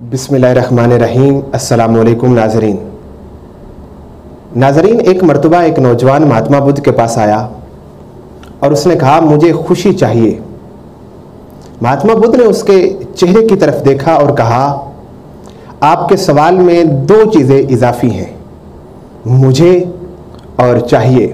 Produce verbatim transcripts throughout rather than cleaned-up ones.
बिस्मिल्लाहिर्रहमानिर्रहीम। अस्सलाम वालेकुम नाज़रीन। नाज़रीन, एक मर्तबा एक नौजवान महात्मा बुद्ध के पास आया और उसने कहा मुझे खुशी चाहिए। महात्मा बुद्ध ने उसके चेहरे की तरफ देखा और कहा आपके सवाल में दो चीज़ें इजाफी हैं, मुझे और चाहिए।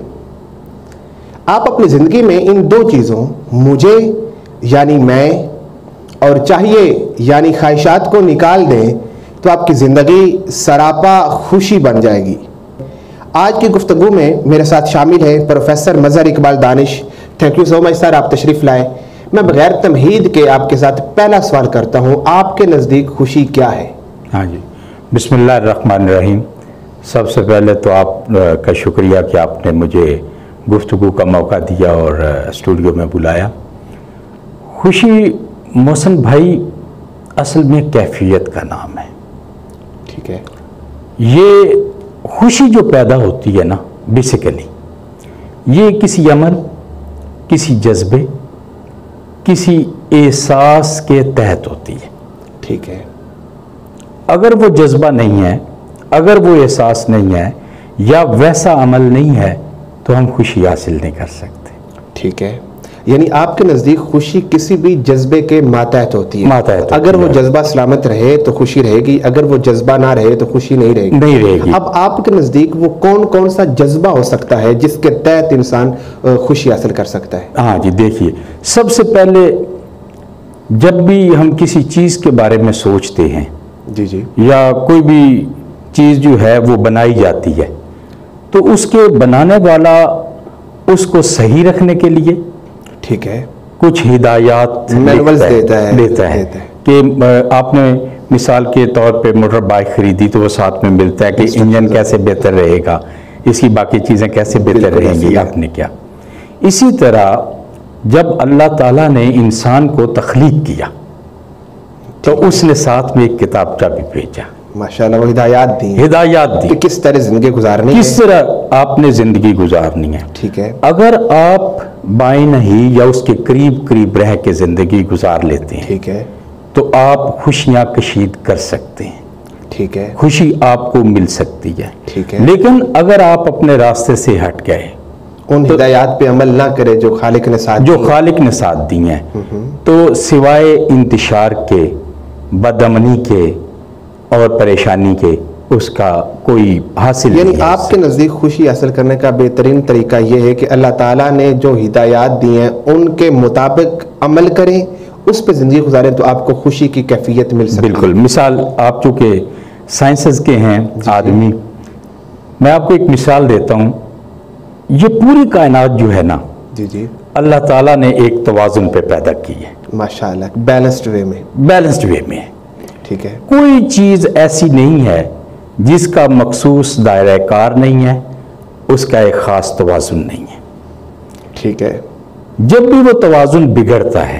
आप अपनी ज़िंदगी में इन दो चीज़ों मुझे यानी मैं और चाहिए यानी ख्वाहिशात को निकाल दें तो आपकी ज़िंदगी सरापा खुशी बन जाएगी। आज की गुफ्तगू में मेरे साथ शामिल है professor Mazhar Iqbal Danish. Thank you so much sir, आप तशरीफ़ लाए। मैं बगैर तमहीद के आपके साथ पहला सवाल करता हूँ, आपके नज़दीक खुशी क्या है? हाँ जी, बिस्मिल्लाहिर्रहमानिर्रहीम। सबसे पहले तो आप का शुक्रिया कि आपने मुझे गुफ्तगू का मौका दिया और स्टूडियो में बुलाया। खुशी मोहसिन भाई असल में कैफियत का नाम है। ठीक है। ये खुशी जो पैदा होती है ना, बेसिकली ये किसी अमल, किसी जज्बे, किसी एहसास के तहत होती है। ठीक है। अगर वो जज्बा नहीं है, अगर वो एहसास नहीं है या वैसा अमल नहीं है तो हम खुशी हासिल नहीं कर सकते। ठीक है, यानी आपके नज़दीक खुशी किसी भी जज्बे के मातहत होती है। मातहत अगर वो जज्बा सलामत रहे तो खुशी रहेगी, अगर वो जज्बा ना रहे तो खुशी नहीं रहेगी। नहीं रहेगी। अब आपके नज़दीक वो कौन कौन सा जज्बा हो सकता है जिसके तहत इंसान खुशी हासिल कर सकता है? हाँ जी, देखिए, सबसे पहले जब भी हम किसी चीज़ के बारे में सोचते हैं जी जी या कोई भी चीज़ जो है वो बनाई जाती है तो उसके बनाने वाला उसको सही रखने के लिए ठीक है कुछ हिदायत मैनुअल्स देता है देता है कि आपने मिसाल के तौर पे मोटर बाइक खरीदी तो वो साथ में मिलता है कि इंजन कैसे बेहतर रहेगा, इसकी बाकी चीज़ें कैसे बेहतर रहेंगी, आपने क्या। इसी तरह जब अल्लाह ताला ने इंसान को तख्लीक किया तो उसने साथ में एक किताबचा भी भेजा। माशाल्लाह, वो हिदायत दी हिदायत दी कि किस तरह जिंदगी गुजारनी किस तरह आपने जिंदगी गुजारनी है। ठीक है। अगर आप बाएं नहीं या उसके करीब करीब रह के जिंदगी गुजार लेते हैं, ठीक है, तो आप खुशियां कशीद कर सकते हैं। ठीक है, खुशी आपको मिल सकती है। ठीक है। लेकिन अगर आप अपने रास्ते से हट गए, उन तो हिदायत पे अमल ना करे जो खालिक ने साथ जो खालिक ने साथ दी हैं, तो सिवाय इंतशार के, बदअमनी के और परेशानी के उसका कोई हासिल यानी नहीं है। आपके नज़दीक खुशी हासिल करने का बेहतरीन तरीका यह है कि अल्लाह ताला ने जो हिदायत दी हैं उनके मुताबिक अमल करें, उस पर ज़िंदगी गुजारें तो आपको खुशी की कैफियत मिल सकती है। बिल्कुल। मिसाल, आप चूँकि साइंसेस के हैं आदमी, मैं आपको एक मिसाल देता हूँ। ये पूरी कायनात जो है ना, जी जी, अल्लाह ताला ने एक तवाज़ुन पे पैदा की है। माशाल्लाह, बैलेंस्ड वे में। बैलेंस्ड वे में। ठीक है। कोई चीज़ ऐसी नहीं है जिसका मखसूस दायरा कार नहीं है, उसका एक ख़ास तवाज़ुन नहीं है। ठीक है। जब भी वो तवाज़ुन बिगड़ता है,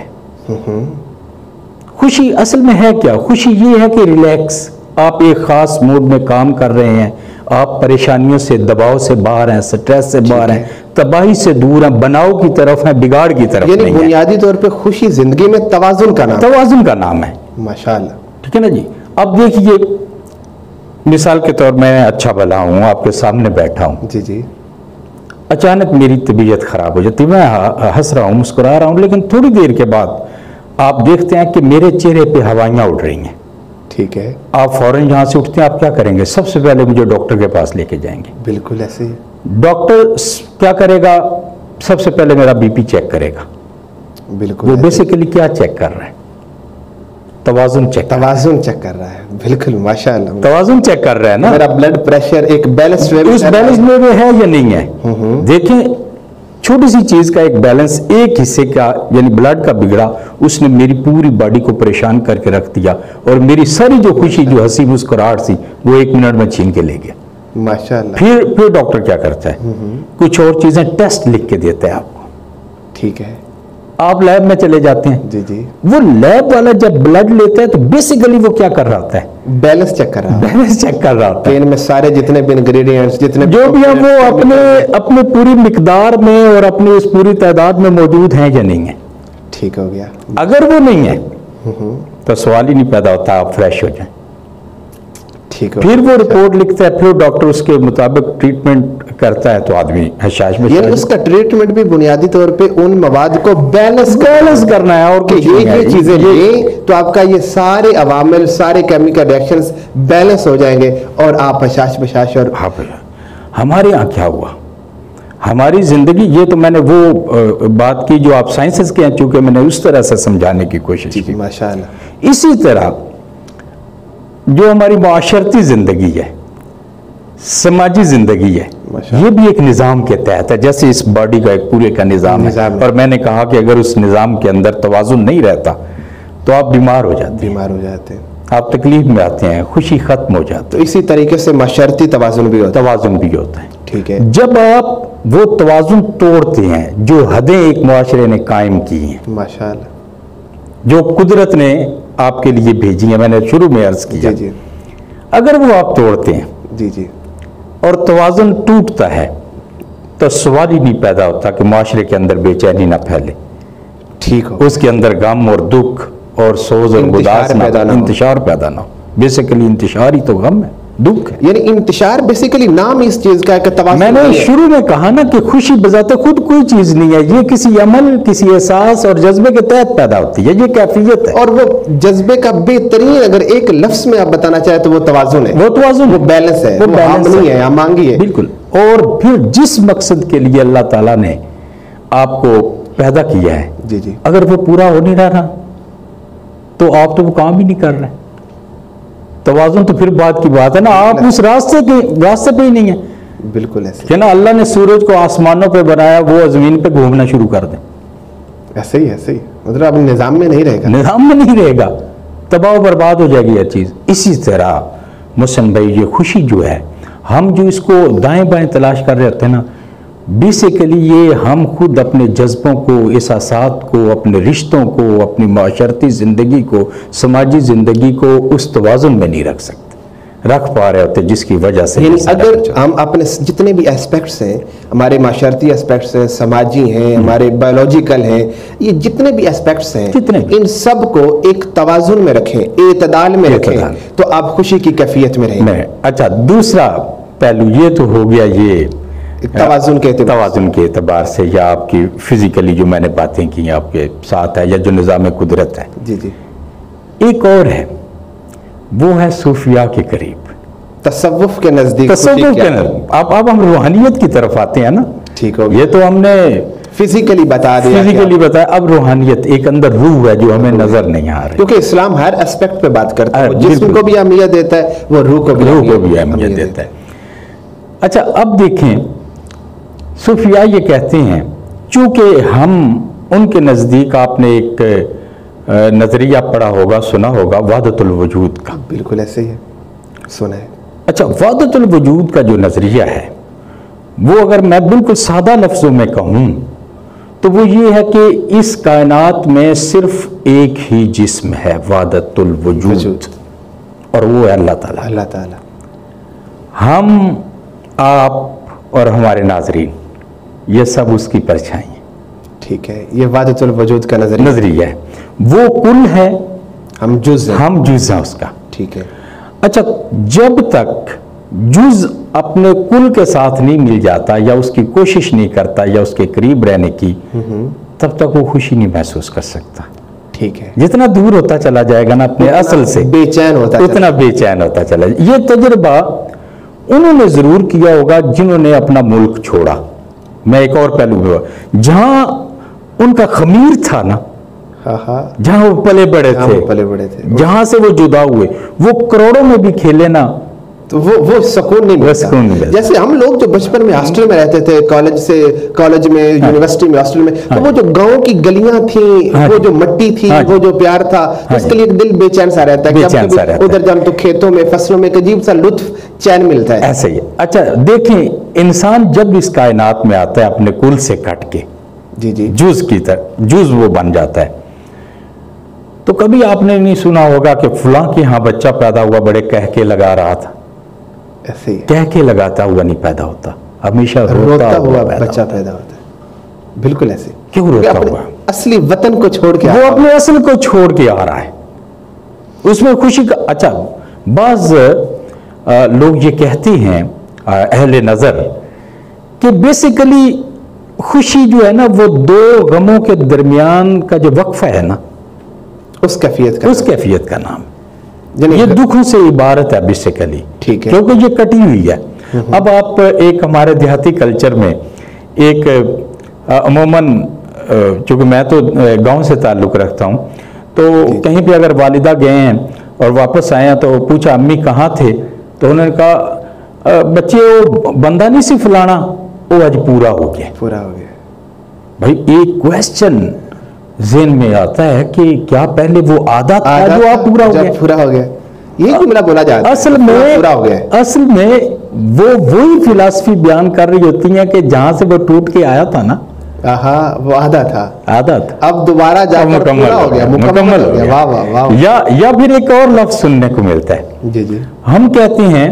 खुशी असल में है क्या? खुशी ये है कि रिलैक्स, आप एक ख़ास मूड में काम कर रहे हैं, आप परेशानियों से, दबाव से बाहर हैं, स्ट्रेस से बाहर हैं, तबाही से दूर हैं, बनाव की तरफ हैं, बिगाड़ की तरफ नहीं हैं। बुनियादी तौर पे खुशी जिंदगी में तवाज़ुन का नाम तवाज़ुन का नाम है। माशाल्लाह। ठीक है ना जी। अब देखिए, मिसाल के तौर मैं अच्छा भला हूँ, आपके सामने बैठा हूँ, जी जी, अचानक मेरी तबीयत खराब हो जाती है, मैं हंस रहा हूँ, मुस्कुरा रहा हूँ, लेकिन थोड़ी देर के बाद आप देखते हैं कि मेरे चेहरे पे हवाइयाँ उड़ रही हैं। ठीक है। आप फौरन यहाँ से उठते हैं, आप क्या करेंगे? सबसे पहले मुझे डॉक्टर के पास लेके जाएंगे। बिल्कुल ऐसे ही। डॉक्टर क्या करेगा? सबसे पहले मेरा बीपी चेक करेगा। बिल्कुल। वो बेसिकली क्या चेक कर रहा है? तवाज़ुन चेक तवाज़ुन चेक कर रहा है। बिल्कुल, माशाल्लाह, तवाज़ुन चेक कर रहा है ना। मेरा ब्लड प्रेशर एक बैलेंस वे में, उस बैलेंस में है या नहीं है। देखें, छोटी सी चीज का एक बैलेंस, एक हिस्से का यानी ब्लड का बिगड़ा, उसने मेरी पूरी बॉडी को परेशान करके रख दिया और मेरी सारी जो खुशी, जो हंसी मुस्कुराहट थी, वो एक मिनट में छीन के ले गया। माशाल्लाह। फिर फिर डॉक्टर क्या करता है? कुछ और चीजें टेस्ट लिख के देता है आपको। ठीक है। आप लैब में चले जाते हैं, जी जी, वो लैब वाला जब ब्लड लेता है तो बेसिकली वो क्या कर रहा होता है? बैलेंस चेक कर रहा है। बैलेंस चेक कर रहा होता है। इनमें सारे जितने भी इंग्रेडिएंट्स, जितने जो भी है वो अपने अपने पूरी मिकदार में और अपनी उस पूरी तादाद में मौजूद हैं या नहीं है। ठीक हो गया। अगर वो नहीं है तो सवाल ही नहीं पैदा होता आप फ्रेश हो जाएं। ٹھیک ہے، پھر وہ رپورٹ لکھتا ہے، پھر ڈاکٹر اس کے مطابق ٹریٹمنٹ کرتا ہے تو آدمی حشاش میں یعنی اس کا ٹریٹمنٹ بھی بنیادی طور پہ ان مواد کو بیلنس بیلنس کرنا ہے، اور کہ کچھ یہ نہیں ہے۔ یہ چیزیں لیں تو آپ کا یہ سارے عوامل، سارے کیمیکل ریئیکشنز بیلنس ہو جائیں گے اور آپ حشاش بشاش اور ہاں بھیا، ہمارے یہاں کیا ہوا، ہماری زندگی، یہ تو میں نے وہ بات کی جو آپ سائنسز کے ہیں، چونکہ میں نے اس طرح سے سمجھانے کی کوشش کی۔ ماشاء اللہ، اسی طرح جو ہماری معاشرتی زندگی ہے، سماجی زندگی ہے، یہ بھی ایک نظام کے تحت ہے، جیسے اس باڈی کا ایک پورے کا نظام ہے، اور میں نے کہا کہ اگر اس نظام کے اندر توازن نہیں رہتا تو آپ بیمار ہو جاتے ہیں، بیمار ہو جاتے ہیں، آپ تکلیف میں آتے ہیں، خوشی ختم ہو جاتی تو اسی طریقے سے معاشرتی توازن بھی ہوتا ہے، توازن بھی ہوتا ہے۔ ٹھیک ہے، جب آپ وہ توازن توڑتے ہیں جو حدیں ایک معاشرے نے قائم کی ہیں، ماشاء اللہ، جو قدرت نے آپ کے لیے بھیجی ہیں، میں نے شروع میں عرض کیا، جی جی اگر وہ آپ توڑتے ہیں جی جی اور توازن ٹوٹتا ہے تو سوال ہی نہیں پیدا ہوتا کہ معاشرے کے اندر بے چینی نہ پھیلے، ٹھیک ہو، اس کے اندر غم اور دکھ اور سوز اور انتشار گداس نہ پیدا نہ ہو۔ انتشار پیدا نہ ہو۔ بیسیکلی انتشار ہی تو غم ہے، دکھ ہے۔ یعنی انتشار بیسیکلی نام اس چیز کا ہے کہ توازن میں نے نہیں ہے۔ شروع میں کہا نا کہ خوشی بذات خود کوئی چیز نہیں ہے، یہ کسی عمل، کسی احساس اور جذبے کے تحت پیدا ہوتی ہے، یہ کیفیت ہے، اور وہ جذبے کا بہترین اگر ایک لفظ میں آپ بتانا چاہیں تو وہ توازن ہے، وہ توازن ہے، وہ بیلنس ہے، وہ وہ بیلنس ہارمونی ہے، ہے، ہمانگی ہے۔ بالکل۔ اور پھر جس مقصد کے لیے اللہ تعالیٰ نے آپ کو پیدا کیا ہے، جی جی اگر وہ پورا ہو نہیں رہا تو آپ تو وہ کام ہی نہیں کر رہے۔ توازن تو پھر بات کی بات ہے نا، آپ اس راستے کے راستے پہ ہی نہیں ہیں بالکل ایسے کہ نا اللہ نے سورج کو آسمانوں پہ بنایا، وہ زمین پہ گھومنا شروع کر دیں، ایسے ہی ایسے ہی مطلب اب نظام میں نہیں رہے گا، نظام میں نہیں رہے گا، تباہ و برباد ہو جائے گی یہ چیز۔ اسی طرح محسن بھائی، یہ خوشی جو ہے، ہم جو اس کو دائیں بائیں تلاش کر رہے ہوتے ہیں نا، بیسیکلی یہ ہم خود اپنے جذبوں کو، احساسات کو، اپنے رشتوں کو، اپنی معاشرتی زندگی کو، سماجی زندگی کو اس توازن میں نہیں رکھ سکتے، رکھ پا رہے ہوتے، جس کی وجہ سے یعنی یہ سارا اگر کچھ ہوتا ہے۔ ہم اپنے جتنے بھی اسپیکٹس ہیں، ہمارے معاشرتی اسپیکٹس ہیں، سماجی ہیں، ہمارے بایولوجیکل ہیں، یہ جتنے بھی اسپیکٹس ہیں، جتنے بھی۔ ان سب کو ایک توازن میں رکھیں، اعتدال میں رکھیں، اعتدال۔ تو آپ خوشی کی کیفیت میں رہیں گے، میں اچھا، دوسرا پہلو یہ تو ہو گیا، یہ توازن کے اعتبار توازن کے اعتبار سے، یا آپ کی فزیکلی جو میں نے باتیں کی آپ کے ساتھ ہے، یا جو نظام قدرت ہے۔ جی جی ایک اور ہے، وہ ہے صوفیاء کے قریب، تصوف کے نزدیک خوشی تصوف کیا کے ہے؟ نا، اب اب ہم روحانیت کی طرف آتے ہیں نا، ٹھیک ہو گیا، یہ تو ہم نے فزیکلی بتا دیا کہ فزیکلی بتایا، اب روحانیت، ایک اندر روح ہے جو ہمیں نظر نہیں آ رہی، کیونکہ اسلام ہر اسپیکٹ پہ بات کرتا ہے، ہاں، وہ جسم بالکل۔ کو بھی اہمیت دیتا ہے، وہ روح کو بھی روح کو بھی اہمیت دیتا ہے۔ اچھا، اب دیکھیں، صوفیاء یہ کہتے ہیں، چونکہ ہم ان کے نزدیک، آپ نے ایک نظریہ پڑھا ہوگا، سنا ہوگا، وحدت الوجود کا۔ بالکل ایسے ہی ہے، سنا ہے۔ اچھا، وحدت الوجود کا جو نظریہ ہے، وہ اگر میں بالکل سادہ لفظوں میں کہوں تو وہ یہ ہے کہ اس کائنات میں صرف ایک ہی جسم ہے، وحدت الوجود، وجود، اور وہ ہے اللہ تعالیٰ۔ اللہ تعالیٰ، ہم، آپ اور ہمارے ناظرین، یہ سب اس کی پرچھائی ہیں، ٹھیک ہے، یہ وحدت الوجود کا نظریہ، نظریہ ہے، وہ کل ہے، ہم جز ہیں، ہم جز ہیں اس کا۔ ٹھیک ہے، اچھا، جب تک جز اپنے کل کے ساتھ نہیں مل جاتا، یا اس کی کوشش نہیں کرتا، یا اس کے قریب رہنے کی، تب تک وہ خوشی نہیں محسوس کر سکتا۔ ٹھیک ہے، جتنا دور ہوتا چلا جائے گا نا اپنے اصل سے، بے چین ہوتا ہے، اتنا بے چین ہوتا چلا جائے۔ یہ تجربہ انہوں نے ضرور کیا ہوگا جنہوں نے اپنا ملک چھوڑا۔ میں ایک اور پہلو بھی ہوا، جہاں ان کا خمیر تھا نا، ہاں ہاں، جہاں وہ پلے بڑے جہاں تھے، وہ پلے بڑے تھے، جہاں سے وہ جدا ہوئے، وہ کروڑوں میں بھی کھیلے نا، تو وہ وہ سکون نہیں ملتا۔ سکون نہیں ملتا۔ جیسے ہم لوگ جو بچپن میں ہاسٹل میں رہتے تھے، کالج سے کالج میں، یونیورسٹی میں، ہاسٹل میں، تو وہ جو گاؤں کی گلیاں تھیں، وہ جو مٹی تھی، وہ جو پیار تھا، اس کے لیے ایک دل بے چین سا رہتا ہے، بے چین سا رہتا ہے۔ ادھر جب تو کھیتوں میں، فصلوں میں ایک عجیب سا لطف، چین ملتا ہے۔ ایسے ہی۔ اچھا دیکھیں، انسان جب اس کائنات میں آتا ہے اپنے کل سے کٹ کے، جی جی، جز کی طرح، جز وہ بن جاتا ہے، تو کبھی آپ نے نہیں سنا ہوگا کہ فلاں کے ہاں بچہ پیدا ہوا، بڑے کہہ کے لگا رہا تھا، ایسے ہی کہہ کے لگاتا ہوا نہیں پیدا ہوتا، ہمیشہ روتا ہوا پیدا بچہ ہوتا ہے۔ پیدا ہوتا ہے، بالکل ایسے۔ کیوں روتا اپنے ہوا؟ اصلی وطن کو چھوڑ کے وہ آتا اپنے اصل کو چھوڑ کے آ رہا ہے، اس میں خوشی کا۔ اچھا، بعض آ, لوگ یہ کہتے ہیں آ, اہل نظر کہ بیسیکلی خوشی جو ہے نا وہ دو غموں کے درمیان کا جو وقفہ ہے نا اس کیفیت کا اس کیفیت کا نام یعنی یہ دکھوں سے عبارت ہے بیسیکلی، ٹھیک ہے، کیونکہ یہ کٹی ہوئی ہے۔ اب آپ ایک ہمارے دیہاتی کلچر میں ایک عموماً چونکہ میں تو گاؤں سے تعلق رکھتا ہوں تو کہیں پہ اگر والدہ گئے ہیں اور واپس آئے ہیں تو پوچھا امی کہاں تھے، تو انہوں نے کہا بچے وہ بندہ نہیں سی فلانا وہ آج پورا ہو گیا پورا ہو گیا۔ بھائی ایک کویسچن ذہن میں آتا ہے کہ کیا پہلے وہ آدھا تھا جو آپ پورا ہو گیا پورا ہو گیا، یہ جملہ بولا جاتا ہے اصل میں پورا ہو گیا۔ اصل میں وہ وہی فلسفی بیان کر رہی ہوتی ہیں کہ جہاں سے وہ ٹوٹ کے آیا تھا نا آہا وہ آدھا تھا آدھا تھا اب دوبارہ جا کر پورا ہو گیا، مکمل ہو گیا۔ واہ واہ واہ۔ یا یا پھر ایک اور لفظ سننے کو ملتا ہے، جی جی ہم کہتے ہیں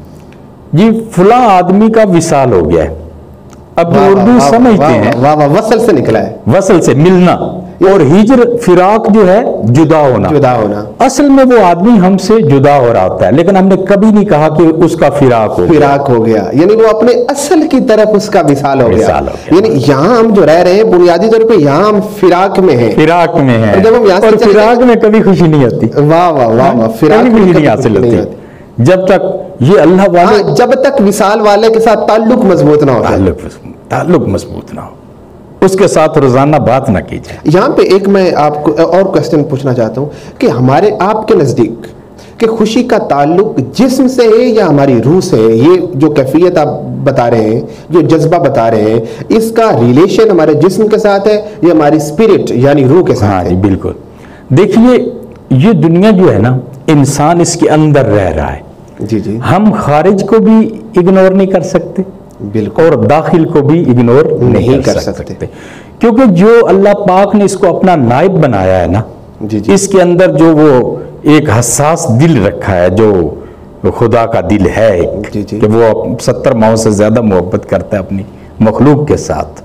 جی فلاں آدمی کا وصال ہو گیا ہے، اب اردو سمجھتے ہیں واہ واہ وصل سے نکلا ہے، وصل سے ملنا، اور ہجر فراق جو ہے جدا ہونا، جدا ہونا۔ اصل میں وہ آدمی ہم سے جدا ہو رہا ہوتا ہے، لیکن ہم نے کبھی نہیں کہا کہ اس کا فراق ہو فراق ہو گیا، یعنی وہ اپنے اصل کی طرف اس کا وصال ہو گیا۔ وصال ہو گیا۔ یعنی یہاں ہم جو رہ رہے ہیں بنیادی طور پہ یہاں ہم فراق میں ہیں، فراق میں ہے، اور جب ہم یہاں سے اور چلے فراق میں کبھی خوشی نہیں آتی، واہ واہ واہ واہ، فراق کبھی میں خوشی کبھی نہیں حاصل نہیں ہوتی جب تک یہ اللہ والے ہاں، جب تک وصال والے کے ساتھ تعلق مضبوط نہ ہو جائے، تعلق تعلق مضبوط نہ ہو، اس کے ساتھ روزانہ بات نہ کی جائے۔ یہاں پہ ایک میں آپ کو اور کوسچن پوچھنا چاہتا ہوں کہ ہمارے آپ کے نزدیک کہ خوشی کا تعلق جسم سے ہے یا ہماری روح سے ہے؟ یہ جو کیفیت آپ بتا رہے ہیں، جو جذبہ بتا رہے ہیں، اس کا ریلیشن ہمارے جسم کے ساتھ ہے یا ہماری اسپرٹ یعنی روح کے ہاں ساتھ جی ہے؟ بالکل، دیکھیے یہ دنیا جو ہے نا انسان اس کے اندر رہ رہا ہے، جی جی ہم خارج کو بھی اگنور نہیں کر سکتے بالکل، اور داخل کو بھی اگنور نہیں کر سکتے، کیونکہ جو اللہ پاک نے اس کو اپنا نائب بنایا ہے نا، جی جی اس کے اندر جو وہ ایک حساس دل رکھا ہے جو خدا کا دل ہے ایک، جی جی کہ وہ ستر ماہوں سے زیادہ محبت کرتا ہے اپنی مخلوق کے ساتھ،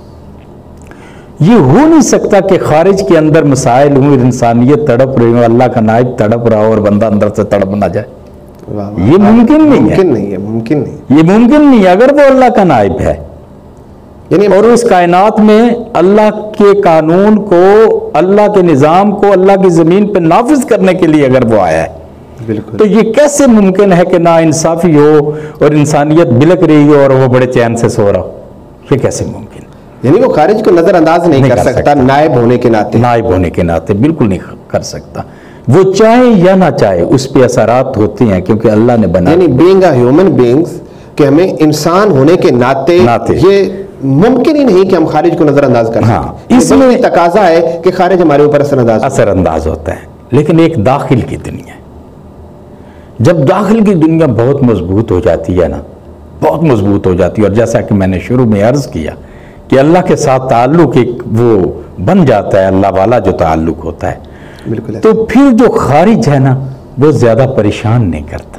یہ ہو نہیں سکتا کہ خارج کے اندر مسائل ہوں، انسانیت تڑپ رہی ہوں، اللہ کا نائب تڑپ رہا ہو اور بندہ اندر سے تڑپ نہ جائے، واہ واہ، یہ ممکن نہیں ہے، ممکن نہیں ہے، ممکن نہیں، یہ ممکن نہیں ہے اگر وہ اللہ کا نائب ہے، یعنی اور اس کائنات میں اللہ کے قانون کو، اللہ کے نظام کو اللہ کی زمین پہ نافذ کرنے کے لیے اگر وہ آیا ہے بالکل، تو یہ کیسے ممکن ہے کہ نا انصافی ہو اور انسانیت بلک رہی ہو اور وہ بڑے چین سے سو رہا ہو؟ یہ کیسے ممکن؟ یعنی وہ خارج کو نظر انداز نہیں نہیں کر کر سکتا سکتا۔ نائب ہونے کے ناطے، نائب ہونے کے ناطے بالکل نہیں کر سکتا، وہ چاہے یا نہ چاہے اس پہ اثرات ہوتے ہیں کیونکہ اللہ نے بنا، یعنی بینگ اے ہیومن بینگز کہ ہمیں انسان ہونے کے ناطے ناطے یہ ممکن ہی نہیں کہ ہم خارج کو نظر انداز کر ہاں، سکیں، اس اس میں میں تقاضا ہے کہ خارج ہمارے اوپر اثر انداز ہو۔ اثر انداز ہوتا ہے، لیکن ایک داخل کی دنیا ہے، جب داخل کی دنیا بہت مضبوط ہو جاتی ہے نا، بہت مضبوط ہو جاتی ہے، اور جیسا کہ میں نے شروع میں عرض کیا کہ اللہ کے ساتھ تعلق ایک وہ بن جاتا ہے، اللہ والا جو تعلق ہوتا ہے، بالکل، تو پھر جو خارج ہے نا وہ زیادہ پریشان نہیں کرتا،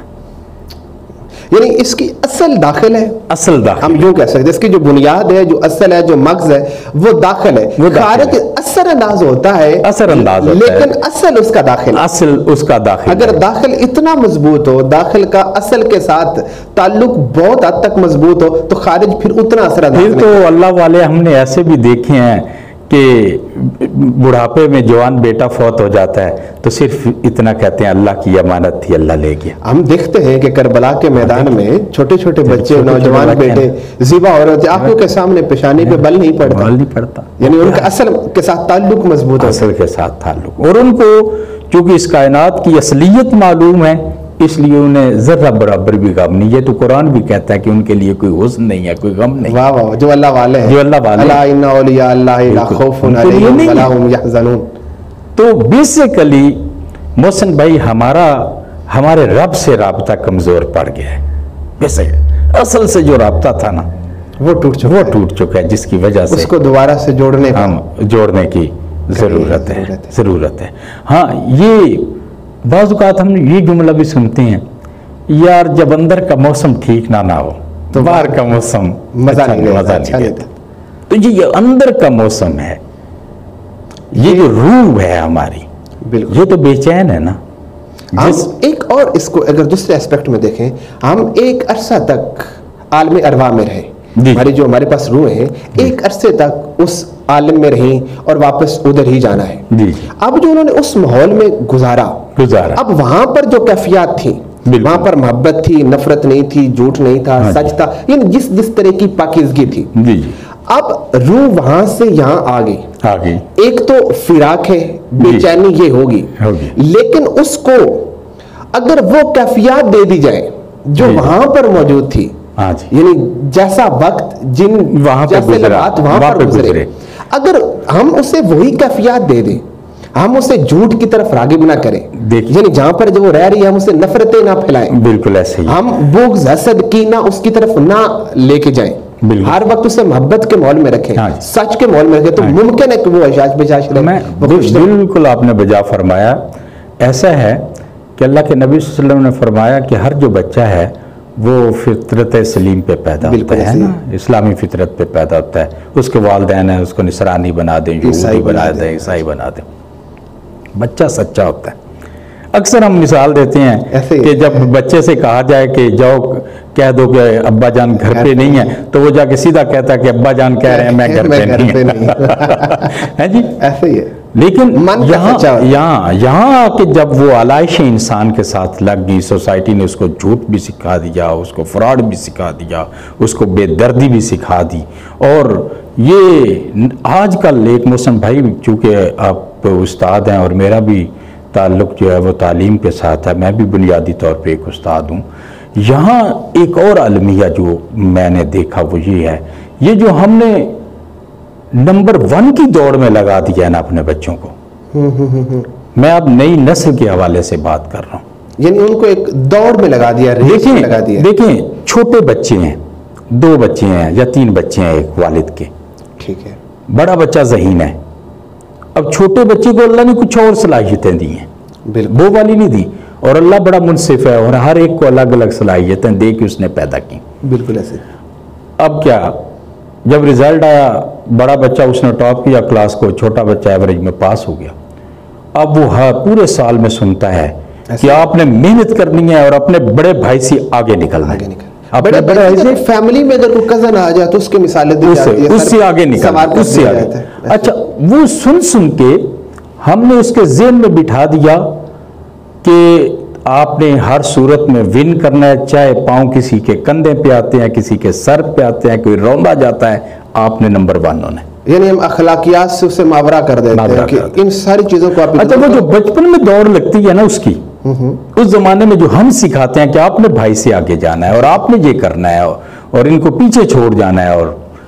یعنی اس کی اصل داخل ہے، اصل ہم داخل یوں کہہ سکتے ہیں اس کی جو بنیاد ہے، جو اصل ہے، جو مغز ہے، وہ داخل ہے، وہ داخل خارج ہے۔ اثر انداز ہوتا ہے، اثر انداز ہوتا ہے، لیکن اثل اس کا داخل ہے۔ اصل اس کا داخل اگر ہے۔ داخل اتنا مضبوط ہو، داخل کا اصل کے ساتھ تعلق بہت حد تک مضبوط ہو تو خارج پھر اتنا اثر انداز پھر نہیں۔ تو اللہ والے ہم نے ایسے بھی دیکھے ہیں کہ بڑھاپے میں جوان بیٹا فوت ہو جاتا ہے تو صرف اتنا کہتے ہیں اللہ کی امانت تھی، اللہ لے گیا۔ ہم دیکھتے ہیں کہ کربلا کے میدان میں چھوٹے چھوٹے بچے، چھوٹے نوجوان چھوٹے بیٹے ذبح ہو رہے تھے، آنکھوں کے سامنے پیشانی پہ بل نہیں پڑتا، بل نہیں پڑتا، یعنی ان کا اصل کے ساتھ تعلق مضبوط ہوتا اصل کے ساتھ تعلق، اور ان کو چونکہ اس کائنات کی اصلیت معلوم ہے اس لیے انہیں ذرہ برابر بھی غم نہیں، یہ تو قرآن بھی کہتا ہے کہ ان کے لیے کوئی حزن نہیں ہے، کوئی غم نہیں۔ واہ واہ، جو اللہ والے ہیں، جو اللہ والے ہیں۔ الا ان اولیاء اللہ لا بالکل، خوف ان کے لیے علیہم نہیں ولا ہے۔ هم يحزنون۔ تو بیسیکلی محسن بھائی ہمارا ہمارے رب سے رابطہ کمزور پڑ گیا ہے، بیسک اصل سے جو رابطہ تھا نا وہ ٹوٹ چکا وہ ہے، ٹوٹ چکا ہے، جس کی وجہ سے اس کو دوبارہ سے جوڑنے کا ہم جوڑنے کی ضرورت ہے ضرورت ہے۔ ضرورت ہے ہاں، یہ بعض اوقات ہم یہ جملہ بھی سنتے ہیں، یار جب اندر کا موسم ٹھیک نہ نہ ہو تو باہر کا موسم مزہ اچھا نہیں لیتا، مزہ اچھا نہیں لیتا۔ لیتا۔ تو یہ یہ اندر کا موسم ہے، یہ جو روح ہے ہماری، بالکل، یہ تو بے چین ہے نا، ہم ایک اور اس کو اگر دوسرے اسپیکٹ میں دیکھیں، ہم ایک عرصہ تک عالم ارواح میں رہے، ہماری جو ہمارے پاس روح ہے ایک عرصے تک اس عالم میں رہیں اور واپس ادھر ہی جانا ہے. اب جو انہوں نے اس ماحول میں گزارا گزارا اب وہاں پر جو کیفیات تھی، وہاں پر محبت تھی، نفرت نہیں تھی، جھوٹ نہیں تھا، سچ تھا، یعنی جس جس طرح کی پاکیزگی تھی. اب روح وہاں سے یہاں آ گئی. ایک تو فراق ہے، بے چینی یہ ہوگی، لیکن اس کو اگر وہ کیفیات دے دی جائے جو وہاں پر موجود تھی، یعنی جیسا وقت جن جیسے لمحات وہاں پر گزرے، اگر ہم اسے وہی کیفیات دے دیں، ہم اسے جھوٹ کی طرف راغب نہ کریں، یعنی جہاں پر جو وہ رہ رہی ہے ہم اسے نفرتیں نہ پھیلائیں، بالکل ایسے ہی ہم بغض حسد کینہ اس کی طرف نہ لے کے جائیں، ہر وقت اسے محبت کے ماحول میں رکھیں، سچ کے ماحول میں رکھیں، تو ممکن ہے کہ وہ احساس بجاش رہے. بالکل آپ نے بجا فرمایا. ایسا ہے کہ اللہ کے نبی صلی اللہ علیہ وسلم نے فرمایا کہ ہر جو بچہ ہے وہ فطرت سلیم پہ پیدا ہوتا ہے نا، اسلامی فطرت پہ پیدا ہوتا ہے. اس کے والدین ہیں اس کو نصرانی بنا دیں، یہودی بنا دیں، عیسائی بنا دیں، بچہ سچا ہوتا ہے. اکثر ہم مثال دیتے ہیں کہ جب بچے سے کہا جائے کہ جاؤ کہہ دو کہ ابا جان گھر پہ نہیں ہے، تو وہ جا کے سیدھا کہتا ہے کہ ابا جان کہہ رہے ہیں میں گھر پہ نہیں ہے جی. ایسے ہی ہے. لیکن یہاں یہاں یہاں آ کے جب وہ آلائش انسان کے ساتھ لگ گئی، سوسائٹی نے اس کو جھوٹ بھی سکھا دیا، اس کو فراڈ بھی سکھا دیا، اس کو بے دردی بھی سکھا دی. اور یہ آج کل ایک محسن بھائی چونکہ آپ استاد ہیں اور میرا بھی تعلق جو ہے وہ تعلیم کے ساتھ ہے، میں بھی بنیادی طور پہ ایک استاد ہوں. یہاں ایک اور المیہ جو میں نے دیکھا وہ یہ ہے، یہ جو ہم نے نمبر ون کی دوڑ میں لگا دیا ہے نا اپنے بچوں کو. میں اب نئی نسل کے حوالے سے بات کر رہا ہوں، یعنی ان کو ایک دوڑ میں لگا دیا، ریس میں لگا دیا. دیکھیں چھوٹے بچے ہیں، دو بچے ہیں یا تین بچے ہیں ایک والد کے، ٹھیک ہے، بڑا بچہ ذہین ہے. اب چھوٹے بچے کو اللہ نے کچھ اور صلاحیتیں دی ہیں، وہ والی نہیں دی، اور اللہ بڑا منصف ہے اور ہر ایک کو الگ الگ صلاحیتیں دے کے اس نے پیدا کی. بالکل ایسے. اب کیا جب رزلٹ آیا بڑا بچہ اس نے ٹاپ کیا کلاس کو، چھوٹا بچہ ایوریج میں پاس ہو گیا. اب وہ پورے سال میں سنتا ہے کہ آپ نے محنت کرنی ہے اور اپنے بڑے بھائی سے آگے نکلنا ہے. بڑے بڑے فیملی میں اگر کوئی کزن آ جائے تو اس کے مثالیں دی جاتی ہیں، اس سے آگے نکلنا، اس سے آگے. اچھا وہ سن سن کے ہم نے اس کے ذہن میں بٹھا دیا کہ آپ نے ہر صورت میں ون کرنا ہے، چاہے پاؤں کسی کے کندھے پہ آتے ہیں، کسی کے سر پہ آتے ہیں، کوئی روندا جاتا ہے، آپ نے نمبر ون ہونا ہے. یعنی ہم اخلاقیات سے اسے ماورا کر دیتے ہیں کہ ان ساری چیزوں کو آپ. اچھا وہ جو بچپن میں دوڑ لگتی ہے نا اس کی، اس زمانے میں جو ہم سکھاتے ہیں کہ آپ نے بھائی سے آگے جانا ہے اور آپ نے یہ کرنا ہے اور ان کو پیچھے چھوڑ جانا ہے، اور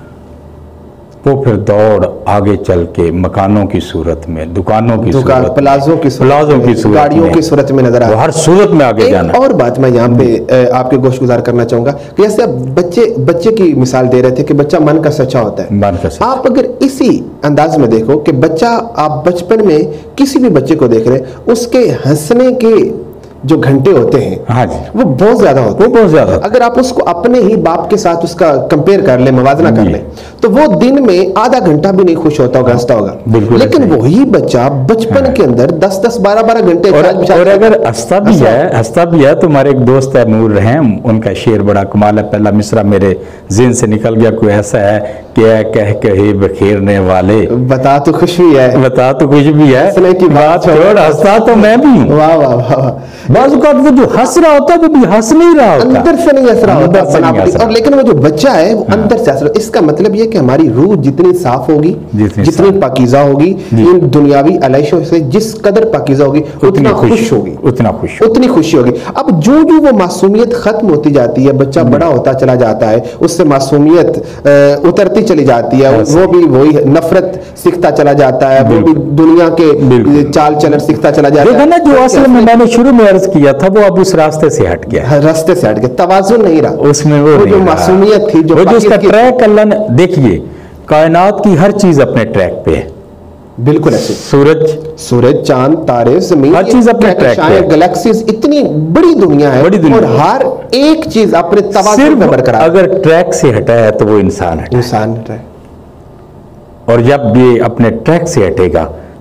وہ پھر دوڑ آگے چل کے مکانوں کی صورت میں، دکانوں کی صورت، پلازوں کی صورت، گاڑیوں کی صورت میں نظر آ ہر صورت میں آگے جانا. اور بات میں یہاں پہ آپ کے گوش گزار کرنا چاہوں گا کہ جیسے آپ بچے بچے کی مثال دے رہے تھے کہ بچہ من کا سچا ہوتا ہے. آپ اگر اسی انداز میں دیکھو کہ بچہ آپ بچپن میں کسی بھی بچے کو دیکھ رہے ہیں، اس کے ہنسنے کے جو گھنٹے ہوتے ہیں وہ بہت زیادہ ہوتے ہیں، بہت زیادہ. اگر آپ اس کو اپنے ہی باپ کے ساتھ اس کا کمپیئر کر لیں، موازنہ کر لیں، تو وہ دن میں آدھا گھنٹہ بھی نہیں خوش ہوتا ہوگا، ہنستا ہوگا. لیکن وہی بچہ بچپن کے اندر دس دس بارہ بارہ گھنٹے، اور اگر ہنستا بھی ہے ہنستا بھی ہے تو ہمارے ایک دوست ہے نور رحم، ان کا شعر بڑا کمال ہے. پہلا مصرع میرے ذہن سے نکل گیا، کوئی ایسا ہے کہ اے کہہ کہے بکھیرنے والے، بتا تو خوش بھی ہے، بتا تو خوش بھی ہے، بات چھوڑ ہنستا تو میں بھی ہوں. واہ واہ واہ. بعض اوقات وہ جو ہنس رہا ہوتا ہے وہ بھی ہنس نہیں رہا ہوتا، اندر سے نہیں ہنس رہا ہوتا، اور لیکن وہ جو بچہ ہے وہ اندر سے ہنس رہا. اس کا مطلب یہ کہ ہماری روح جتنی صاف ہوگی، جتنی پاکیزہ ہوگی، ان دنیاوی علائشوں سے جس قدر پاکیزہ ہوگی اتنا خوش ہوگی، اتنا خوش اتنی خوشی ہوگی. اب جو جو وہ معصومیت ختم ہوتی جاتی ہے، بچہ بڑا ہوتا چلا جاتا ہے، اس سے معصومیت اترتی چلی جاتی ہے، وہ بھی وہی نفرت سیکھتا چلا جاتا ہے، وہ بھی دنیا کے چال چلن سیکھتا چلا جاتا ہے. جو اصل میں میں نے شروع میں عرض کیا تھا وہ اب اس راستے سے ہٹ گیا، راستے سے ہٹ گیا، توازن نہیں رہا اس میں. وہ جو معصومیت تھی، جو اس کا ٹریک اللہ نے دیکھیے، کائنات کی ہر چیز اپنے ٹریک پہ ہے. بالکل ایسے سورج سورج چاند تارے زمین، ہر چیز اپنے ٹریک پہ ہے. گلیکسیز اتنی بڑی دنیا ہے اور ہر ایک چیز اپنے توازن میں برقرار. اگر ٹریک سے ہٹا ہے تو وہ انسان ہٹا انسان ہٹا ہے، اور جب یہ اپنے ٹریک سے ہٹے گا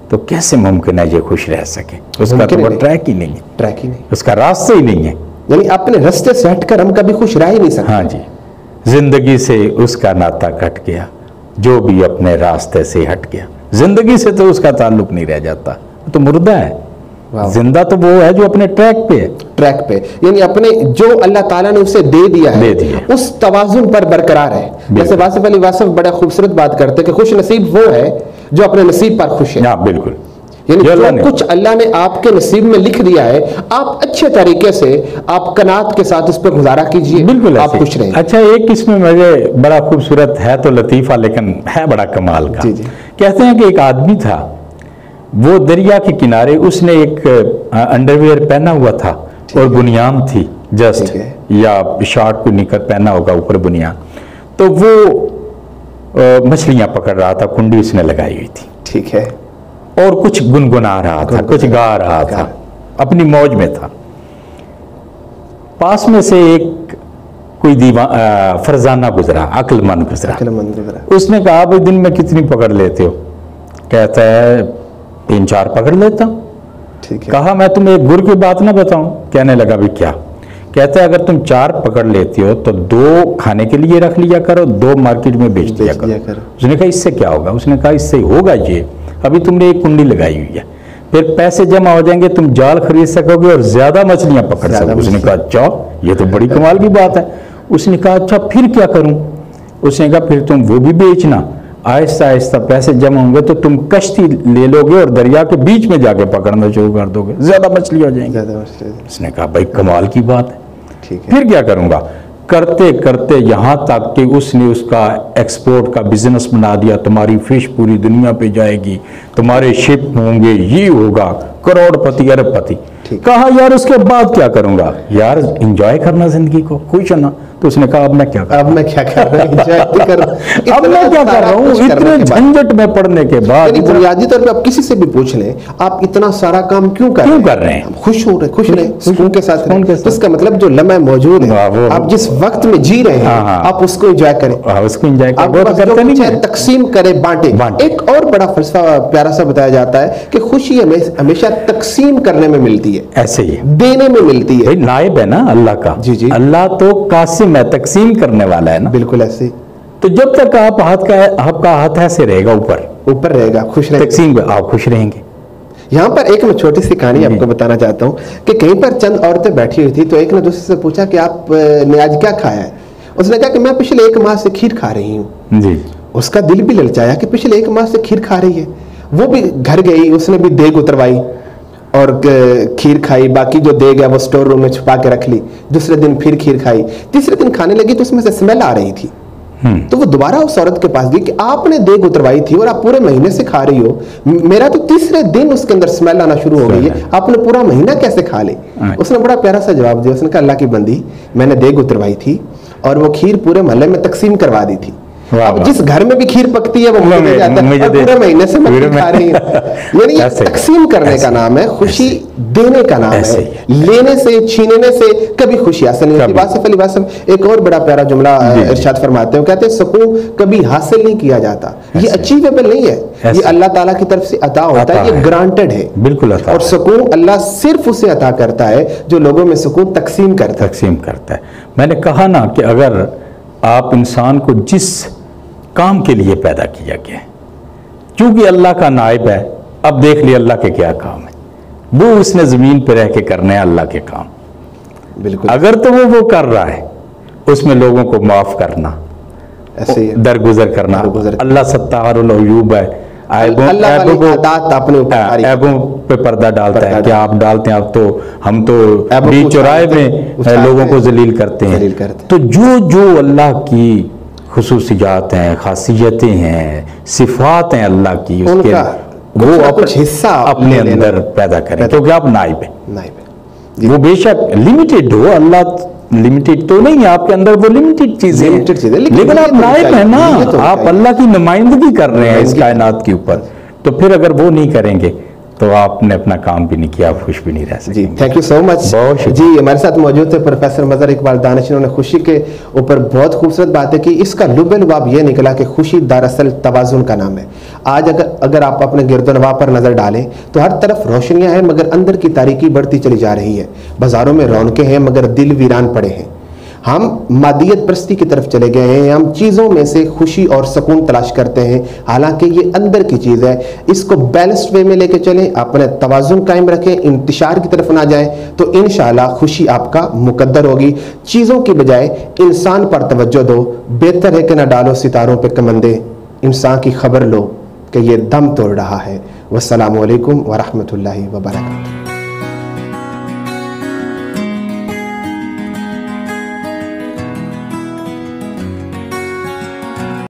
تو کیسے ممکن ہے یہ خوش رہ سکے؟ اس کا تو وہ ٹریک ہی نہیں ہے، ٹریک ہی نہیں، اس کا راستہ ہی نہیں ہے، یعنی اپنے راستے سے ہٹ کر ہم کبھی خوش رہ ہی نہیں سکتے۔ ہاں جی، زندگی سے اس کا ناطہ کٹ گیا جو بھی اپنے راستے سے ہٹ گیا۔ زندگی سے تو اس کا تعلق نہیں رہ جاتا، وہ تو مردہ ہے۔ زندہ تو وہ ہے جو اپنے ٹریک پہ ہے، ٹریک پہ، یعنی اپنے جو اللہ تعالیٰ نے اسے دے دیا ہے اس توازن پر برقرار ہے۔ جیسے واصف علی واصف بڑا خوبصورت بات کرتے کہ خوش نصیب وہ ہے جو اپنے نصیب پر خوش ہے۔ ہاں بالکل، یعنی جو کچھ اللہ نے آپ کے نصیب میں لکھ دیا ہے آپ اچھے طریقے سے آپ قناعت کے ساتھ اس پہ گزارا کیجئے، بالکل آپ خوش رہیں۔ اچھا، ایک اس میں مجھے بڑا خوبصورت ہے تو لطیفہ لیکن ہے بڑا کمال کا۔ جی جی۔ کہتے ہیں کہ ایک آدمی تھا، وہ دریا کے کنارے، اس نے ایک انڈرویئر پہنا ہوا تھا اور بنیان تھی جسٹ، یا شارٹ کو نکر پہنا ہوگا اوپر بنیان، تو وہ مچھلیاں پکڑ رہا تھا، کنڈی اس نے لگائی ہوئی تھی، ٹھیک ہے، اور کچھ گنگنا رہا تھا، کچھ گا رہا تھا، اپنی موج میں تھا۔ پاس میں سے ایک کوئی دیوان فرزانہ گزرا، عقل مند گزرا، اس نے کہا بھائی دن میں کتنی پکڑ لیتے ہو؟ کہتا ہے تین چار پکڑ لیتا ہوں۔ کہا میں تمہیں ایک گر کی بات نہ بتاؤں؟ کہنے لگا بھی کیا؟ کہتا ہے اگر تم چار پکڑ لیتی ہو تو دو کھانے کے لیے رکھ لیا کرو، دو مارکیٹ میں بیچ دیا کرو۔ اس نے کہا اس سے کیا ہوگا؟ اس نے کہا اس سے ہوگا یہ، ابھی تم نے ایک کنڈی لگائی ہوئی ہے، پھر پیسے جمع ہو جائیں گے، تم جال خرید سکو گے اور زیادہ مچھلیاں پکڑ سکو گے۔ اس نے کہا اچھا یہ تو بڑی کمال کی بات ہے۔ اس نے کہا اچھا پھر کیا کروں؟ اس نے کہا پھر تم وہ بھی بیچنا، آہستہ آہستہ پیسے جمع ہوں گے تو تم کشتی لے لو گے اور دریا کے بیچ میں جا کے پکڑنا شروع کر دو گے، زیادہ مچھلی ہو جائیں گی۔ اس نے کہا بھائی کمال کی بات ہے، پھر کیا کروں گا؟ کرتے کرتے یہاں تک کہ اس نے اس کا ایکسپورٹ کا بزنس بنا دیا، تمہاری فش پوری دنیا پہ جائے گی، تمہارے شپ ہوں گے، یہ ہوگا، کروڑ پتی ارب پتی۔ کہا یار اس کے بعد کیا کروں گا؟ یار انجوائے کرنا زندگی کو، خوش ہونا۔ تو اس نے کہا اب میں کیا کروں؟ اب میں کیا کر رہا ہوں اب میں کیا کر رہا ہوں اتنے جھنجٹ میں پڑنے کے بعد؟ بنیادی طور پہ آپ کسی سے بھی پوچھ لیں آپ اتنا سارا کام کیوں کر رہے ہیں؟ خوش ہو رہے، خوش رہے، سکون کے ساتھ رہیں۔ اس کا مطلب جو لمحہ موجود ہے، آپ جس وقت میں جی رہے ہیں آپ اس کو انجوائے کریں، اس کو انجوائے کریں، تقسیم کریں، بانٹیں۔ ایک اور بڑا فلسفہ پیارا سا بتایا جاتا ہے کہ خوشی ہمیشہ تقسیم کرنے میں ملتی ہے، ایسے ہی دینے میں ملتی ہے۔ نائب ہے نا اللہ کا، جی جی، اللہ تو قاسم ہے، تقسیم کرنے والا ہے نا، بالکل ایسے ہی۔ تو جب تک آپ ہاتھ کا آپ کا ہاتھ ایسے رہے گا اوپر اوپر رہے گا، خوش رہے، تقسیم میں آپ خوش رہیں گے۔ یہاں پر ایک میں چھوٹی سی کہانی آپ کو بتانا چاہتا ہوں کہ کہیں پر چند عورتیں بیٹھی ہوئی تھی تو ایک نے دوسرے سے پوچھا کہ آپ نے آج کیا کھایا ہے؟ اس نے کہا کہ میں پچھلے ایک ماہ سے کھیر کھا رہی ہوں۔ جی، اس کا دل بھی للچایا کہ پچھلے ایک ماہ سے کھیر کھا رہی ہے۔ وہ بھی گھر گئی، اس نے بھی دیگ اتروائی اور کھیر کھائی، باقی جو دیگ ہے وہ سٹور روم میں چھپا کے رکھ لی۔ دوسرے دن پھر کھیر کھائی، تیسرے دن کھانے لگی تو اس میں سے اسمیل آ رہی تھی۔ تو وہ دوبارہ اس عورت کے پاس گئی کہ آپ نے دیگ اتروائی تھی اور آپ پورے مہینے سے کھا رہی ہو، میرا تو تیسرے دن اس کے اندر اسمیل آنا شروع ہو گئی ہے، آپ نے پورا مہینہ کیسے کھا لی؟ اس نے بڑا پیارا سا جواب دیا، اس نے کہا اللہ کی بندی، میں نے دیگ اتروائی تھی اور وہ کھیر پورے محلے میں تقسیم کروا دی تھی۔ اب جس گھر میں بھی کھیر پکتی ہے وہ مجھے جاتا ہے اور پورے مہینے سے میں کھا رہی ہوں۔ یعنی تقسیم کرنے کا نام ہے، خوشی دینے کا نام ہے، لینے سے چھیننے سے کبھی خوشی حاصل نہیں ہوتی۔ واصف علی واصف ایک اور بڑا پیارا جملہ ارشاد فرماتے ہیں، کہتے ہیں سکون کبھی حاصل نہیں کیا جاتا، یہ اچیویبل نہیں ہے، یہ اللہ تعالیٰ کی طرف سے عطا ہوتا ہے، یہ گرانٹڈ ہے، بالکل۔ اور سکون اللہ صرف اسے عطا کرتا ہے جو لوگوں میں سکون تقسیم کرتا ہے، تقسیم کرتا ہے۔ میں نے کہا نا کہ اگر آپ انسان کو جس کام کے لیے پیدا کیا گیا ہے، چونکہ اللہ کا نائب ہے، اب دیکھ لیا اللہ کے کیا کام ہے، وہ اس نے زمین پہ رہ کے کرنے ہیں اللہ کے کام، بالکل۔ اگر تو وہ وہ کر رہا ہے اس میں لوگوں کو معاف کرنا، درگزر کرنا، اللہ ستار العیوب ہے، عیبوں پہ پردہ ڈالتا ہے، کیا آپ ڈالتے ہیں؟ آپ تو ہم تو بیچ چوراہے میں لوگوں کو ذلیل کرتے ہیں۔ تو جو جو اللہ کی خصوصیات ہیں، خاصیتیں ہیں، صفات ہیں اللہ کی، اس کے وہ کچھ حصہ اپنے اندر پیدا کریں، کیونکہ آپ نائب ہیں۔ وہ بے شک لمیٹڈ ہو، اللہ لمیٹڈ تو نہیں ہے، آپ کے اندر وہ لمیٹڈ چیزیں ہیں، لیکن آپ نائب ہیں نا، آپ اللہ کی نمائندگی کر رہے ہیں اس کائنات کے اوپر۔ تو پھر اگر وہ نہیں کریں گے تو آپ نے اپنا کام بھی نہیں کیا، آپ خوش بھی نہیں رہ سکتے۔ جی تھینک یو سو مچ۔ بہت شکریہ۔ جی ہمارے ساتھ موجود تھے پروفیسر مظہر اقبال دانش، انہوں نے خوشی کے اوپر بہت خوبصورت باتیں کی۔ اس کا لب لباب یہ نکلا کہ خوشی دراصل توازن کا نام ہے۔ آج اگر اگر آپ اپنے گرد و نواح پر نظر ڈالیں تو ہر طرف روشنیاں ہیں مگر اندر کی تاریکی بڑھتی چلی جا رہی ہے۔ بازاروں میں رونقیں ہیں مگر دل ویران پڑے ہیں۔ ہم مادیت پرستی کی طرف چلے گئے ہیں، ہم چیزوں میں سے خوشی اور سکون تلاش کرتے ہیں، حالانکہ یہ اندر کی چیز ہے۔ اس کو بیلنسڈ وے میں لے کے چلیں، اپنے توازن قائم رکھیں، انتشار کی طرف نہ جائیں، تو انشاءاللہ خوشی آپ کا مقدر ہوگی۔ چیزوں کی بجائے انسان پر توجہ دو، بہتر ہے کہ نہ ڈالو ستاروں پہ کمندے، انسان کی خبر لو کہ یہ دم توڑ رہا ہے۔ والسلام علیکم ورحمۃ اللہ وبرکاتہ۔